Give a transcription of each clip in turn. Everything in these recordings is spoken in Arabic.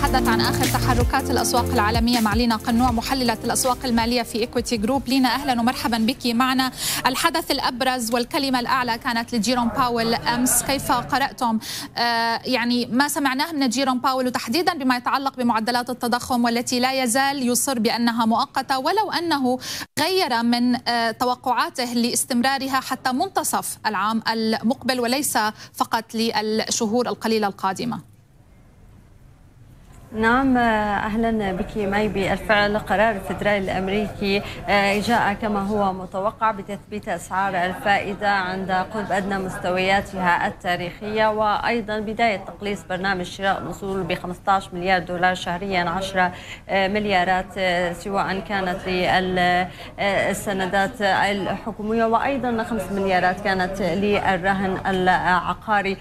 نتحدث عن آخر تحركات الأسواق العالمية مع لينا قنوع محللة الأسواق المالية في إيكويتي جروب. لينا أهلا ومرحبا بك معنا. الحدث الأبرز والكلمة الأعلى كانت لجيروم باول أمس، كيف قرأتم يعني ما سمعناه من جيروم باول، وتحديدا بما يتعلق بمعدلات التضخم والتي لا يزال يصر بأنها مؤقتة، ولو أنه غير من توقعاته لاستمرارها حتى منتصف العام المقبل وليس فقط للشهور القليلة القادمة؟ نعم، أهلا بك مي. بالفعل قرار الفدرالي الأمريكي جاء كما هو متوقع بتثبيت أسعار الفائدة عند قرب أدنى مستوياتها التاريخية، وأيضا بداية تقليص برنامج شراء الأصول ب 15 مليار دولار شهريا، 10 مليارات سواء كانت للسندات الحكومية، وأيضا 5 مليارات كانت للرهن العقاري.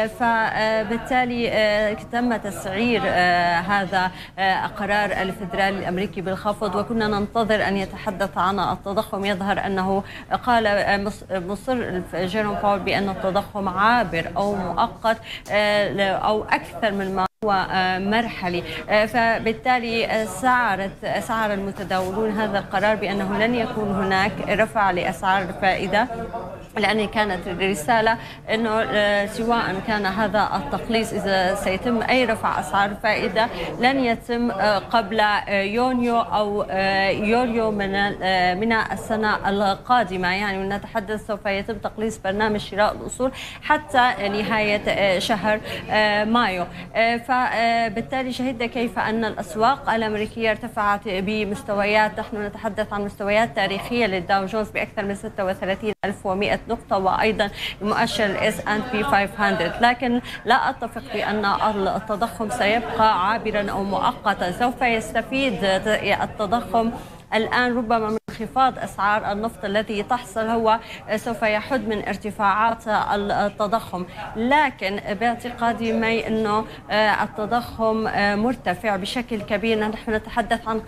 فبالتالي تم تسعير هذا قرار الفدرالي الأمريكي بالخفض، وكنا ننتظر أن يتحدث عن التضخم. يظهر أنه قال مصر جيروم باول بأن التضخم عابر أو مؤقت أو أكثر من ما هو مرحلي، فبالتالي سعر المتداولون هذا القرار بأنه لن يكون هناك رفع لأسعار الفائدة، لأن كانت الرسالة أنه سواء كان هذا التقليص إذا سيتم أي رفع أسعار الفائدة لن يتم قبل يونيو أو يوليو من السنة القادمة. يعني نتحدث سوف يتم تقليص برنامج شراء الأصول حتى نهاية شهر مايو. فبالتالي شهدنا كيف أن الأسواق الأمريكية ارتفعت بمستويات، نحن نتحدث عن مستويات تاريخية للداو جونز بأكثر من 36,100 نقطة، وأيضا مؤشر S&P 500. لكن لا أتفق بأن التضخم سيبقى عابرا أو مؤقتا. سوف يستفيد التضخم الآن ربما من انخفاض أسعار النفط الذي تحصل، هو سوف يحد من ارتفاعات التضخم. لكن باعتقادي مي أنه التضخم مرتفع بشكل كبير. نحن نتحدث عن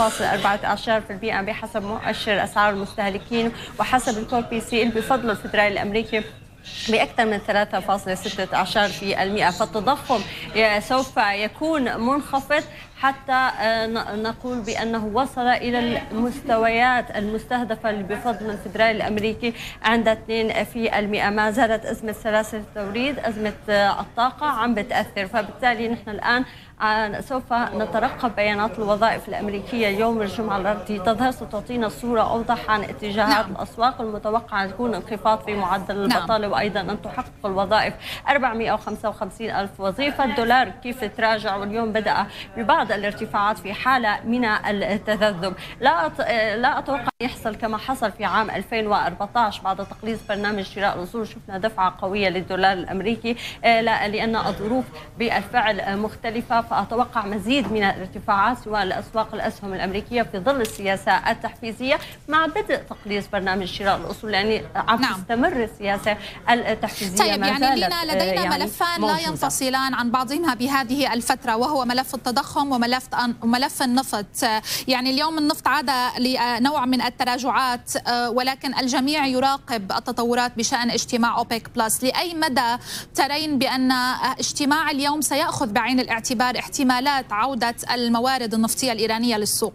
5.14% بحسب مؤشر أسعار المستهلكين، وحسب الكور بي سي بفضل الفدرالي الأمريكي بأكثر من 3.16%. فالتضخم سوف يكون منخفض حتى نقول بأنه وصل إلى المستويات المستهدفة بفضل الفدرالي الأمريكي عند 2%. ما زالت أزمة سلاسل التوريد، أزمة الطاقة عم بتأثر. فبالتالي نحن الآن سوف نترقب بيانات الوظائف الأمريكية يوم الجمعة التي تظهر، ستعطينا صورة أوضح عن اتجاهات الأسواق. المتوقع أن يكون انخفاض في معدل البطالة، وأيضا أن تحقق الوظائف 455 ألف وظيفة. الدولار كيف تراجع، واليوم بدأ ببعض الارتفاعات في حالة من التذبذب. لا أتوقع أن يحصل كما حصل في عام 2014 بعد تقليص برنامج شراء الأصول. شفنا دفعة قوية للدولار الأمريكي لأن الظروف بالفعل مختلفة. فأتوقع مزيد من الارتفاعات سواء لأسواق الأسهم الأمريكية في ظل السياسة التحفيزية مع بدء تقليص برنامج شراء الأصول، يعني عم تستمر السياسة التحفيزية. طيب، يعني لدينا ملفان لا ينفصلان عن بعضهما بهذه الفترة، وهو ملف التضخم وملف النفط. يعني اليوم النفط عاد لنوع من التراجعات، ولكن الجميع يراقب التطورات بشأن اجتماع أوبك بلس. لأي مدى ترين بأن اجتماع اليوم سيأخذ بعين الاعتبار احتمالات عودة الموارد النفطية الإيرانية للسوق؟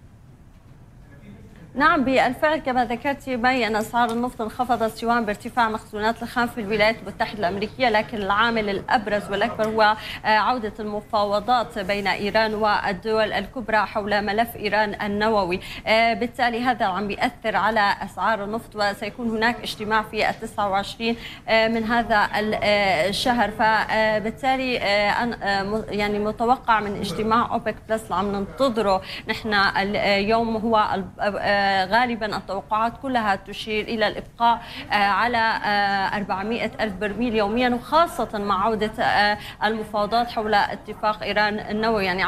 نعم، بالفعل كما ذكرت مي أن أسعار النفط انخفضت سواء بارتفاع مخزونات الخام في الولايات المتحدة الأمريكية، لكن العامل الأبرز والأكبر هو عودة المفاوضات بين إيران والدول الكبرى حول ملف إيران النووي. بالتالي هذا عم بيأثر على أسعار النفط، وسيكون هناك اجتماع في 29 من هذا الشهر. فبالتالي يعني متوقع من اجتماع أوبك بلس اللي عم ننتظره نحن اليوم هو غالبا التوقعات كلها تشير إلى الإبقاء على 400 ألف برميل يوميا، وخاصة مع عودة المفاوضات حول اتفاق إيران النووي. يعني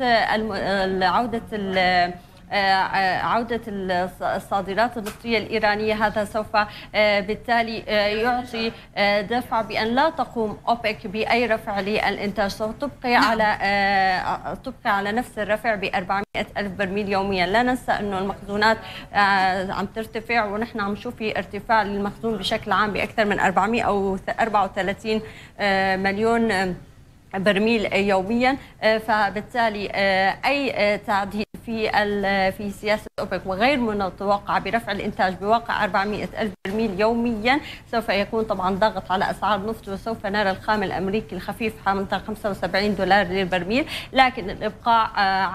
عودة الصادرات النفطية الإيرانية، هذا سوف بالتالي يعطي دفع بأن لا تقوم أوبك بأي رفع للإنتاج، سوف تبقي على نفس الرفع ب 400 ألف برميل يوميا. لا ننسى أنه المخزونات عم ترتفع، ونحن عم نشوف في ارتفاع للمخزون بشكل عام بأكثر من 434 مليون برميل يوميا. فبالتالي أي تعديل في سياسة أوبك وغير من المتوقع برفع الإنتاج بواقع 400 ألف برميل يوميا سوف يكون طبعا ضغط على أسعار النفط، وسوف نرى الخام الأمريكي الخفيف حامل $75 للبرميل. لكن الإبقاء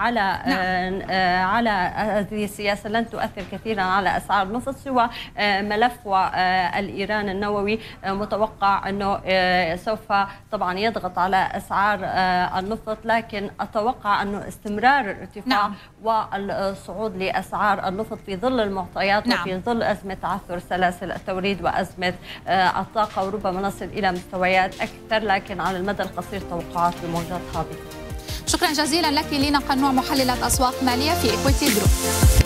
على هذه السياسة لن تؤثر كثيرا على أسعار النفط، سوى ملف الإيران النووي متوقع أنه سوف طبعا يضغط على أسعار النفط. لكن أتوقع أنه استمرار الارتفاع والصعود لأسعار النفط في ظل المعطيات وفي ظل أزمة تعثر سلاسل التوريد وأزمة الطاقة، وربما نصل إلى مستويات أكثر، لكن على المدى القصير توقعات بموجات هابطة. شكرا جزيلا لك لينا قنوع، محللة أسواق مالية في إكويتي جروب.